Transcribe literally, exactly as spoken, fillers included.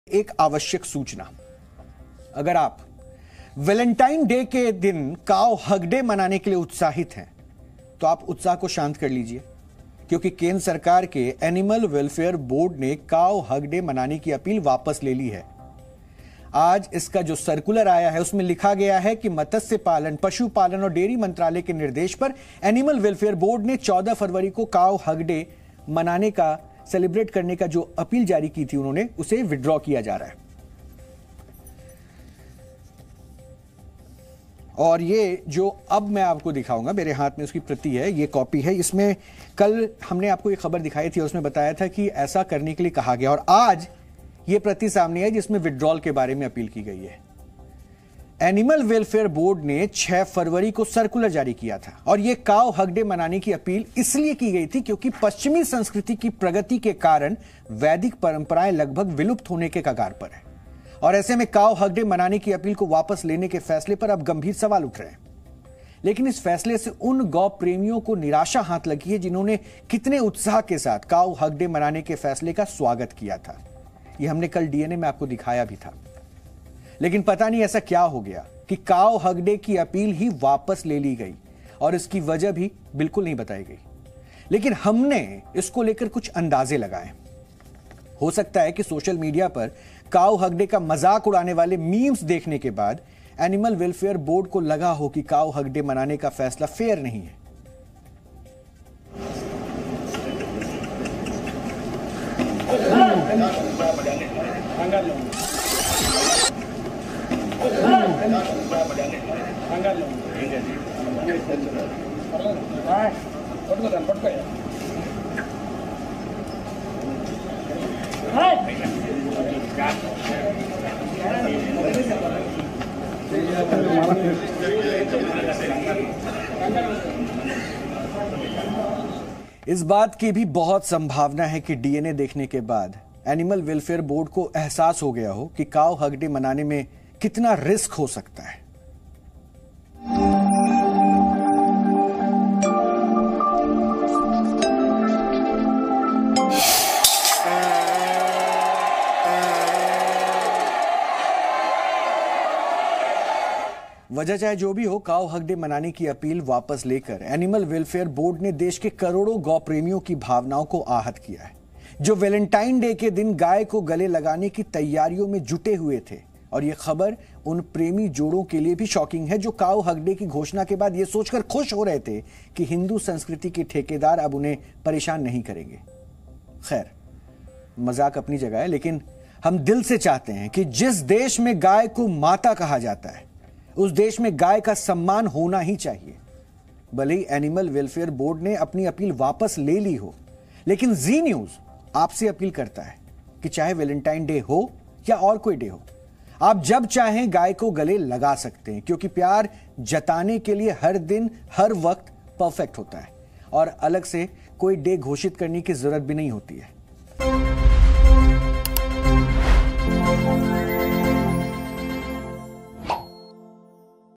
एक आवश्यक सूचना, अगर आप वैलेंटाइन डे के दिन काव हग डे मनाने के लिए उत्साहित हैं तो आप उत्साह को शांत कर लीजिए, क्योंकि केंद्र सरकार के एनिमल वेलफेयर बोर्ड ने काव हग डे मनाने की अपील वापस ले ली है। आज इसका जो सर्कुलर आया है उसमें लिखा गया है कि मत्स्य पालन, पशुपालन और डेयरी मंत्रालय के निर्देश पर एनिमल वेलफेयर बोर्ड ने चौदह फरवरी को काव हग डे मनाने का, सेलिब्रेट करने का जो अपील जारी की थी उन्होंने उसे विड्रॉ किया जा रहा है। और ये जो अब मैं आपको दिखाऊंगा, मेरे हाथ में उसकी प्रति है, ये कॉपी है। इसमें कल हमने आपको ये खबर दिखाई थी और उसमें बताया था कि ऐसा करने के लिए कहा गया, और आज ये प्रति सामने है जिसमें विड्रॉल के बारे में अपील की गई है। एनिमल वेलफेयर बोर्ड ने छह फरवरी को सर्कुलर जारी किया था और यह काव हग डे मनाने की अपील इसलिए की गई थी क्योंकि पश्चिमी संस्कृति की प्रगति के कारण वैदिक परंपराएं लगभग विलुप्त होने के कगार पर है, और ऐसे में काव हग डे मनाने की अपील को वापस लेने के फैसले पर अब गंभीर सवाल उठ रहे हैं। लेकिन इस फैसले से उन गौ प्रेमियों को निराशा हाथ लगी है जिन्होंने कितने उत्साह के साथ काव हग डे मनाने के फैसले का स्वागत किया था। यह हमने कल डीएनए में आपको दिखाया भी था। लेकिन पता नहीं ऐसा क्या हो गया कि काव हग डे की अपील ही वापस ले ली गई, और इसकी वजह भी बिल्कुल नहीं बताई गई। लेकिन हमने इसको लेकर कुछ अंदाजे लगाए। हो सकता है कि सोशल मीडिया पर काव हग डे का मजाक उड़ाने वाले मीम्स देखने के बाद एनिमल वेलफेयर बोर्ड को लगा हो कि काव हग डे मनाने का फैसला फेयर नहीं है। इस बात की भी बहुत संभावना है कि डीएनए देखने के बाद एनिमल वेलफेयर बोर्ड को एहसास हो गया हो कि काव हग डे मनाने में कितना रिस्क हो सकता है। वजह चाहे जो भी हो, काव हग डे मनाने की अपील वापस लेकर एनिमल वेलफेयर बोर्ड ने देश के करोड़ों गौ प्रेमियों की भावनाओं को आहत किया है, जो वैलेंटाइन डे के दिन गाय को गले लगाने की तैयारियों में जुटे हुए थे। और यह खबर उन प्रेमी जोड़ों के लिए भी शॉकिंग है जो काव हग डे की घोषणा के बाद यह सोचकर खुश हो रहे थे कि हिंदू संस्कृति के ठेकेदार अब उन्हें परेशान नहीं करेंगे। खैर, मजाक अपनी जगह है, लेकिन हम दिल से चाहते हैं कि जिस देश में गाय को माता कहा जाता है उस देश में गाय का सम्मान होना ही चाहिए। भले ही एनिमल वेलफेयर बोर्ड ने अपनी अपील वापस ले ली हो, लेकिन जी न्यूज आपसे अपील करता है कि चाहे वैलेंटाइन डे हो या और कोई डे हो, आप जब चाहें गाय को गले लगा सकते हैं, क्योंकि प्यार जताने के लिए हर दिन हर वक्त परफेक्ट होता है और अलग से कोई डे घोषित करने की जरूरत भी नहीं होती है।